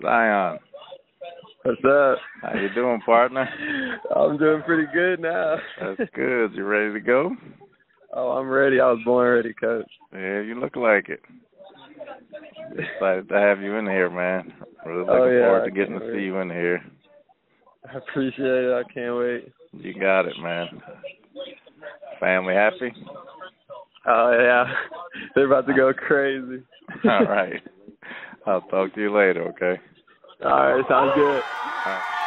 Zyon, What's up? how you doing, partner? I'm doing pretty good now. That's good. You ready to go? Oh, I'm ready. I was born ready, Coach. Yeah, you look like it. Excited to have you in here, man. Really looking forward to getting to see you in here. I appreciate it. I can't wait. You got it, man. Family happy? Oh, yeah. They're about to go crazy. All right. I'll talk to you later, okay? All right. Sounds good. All right.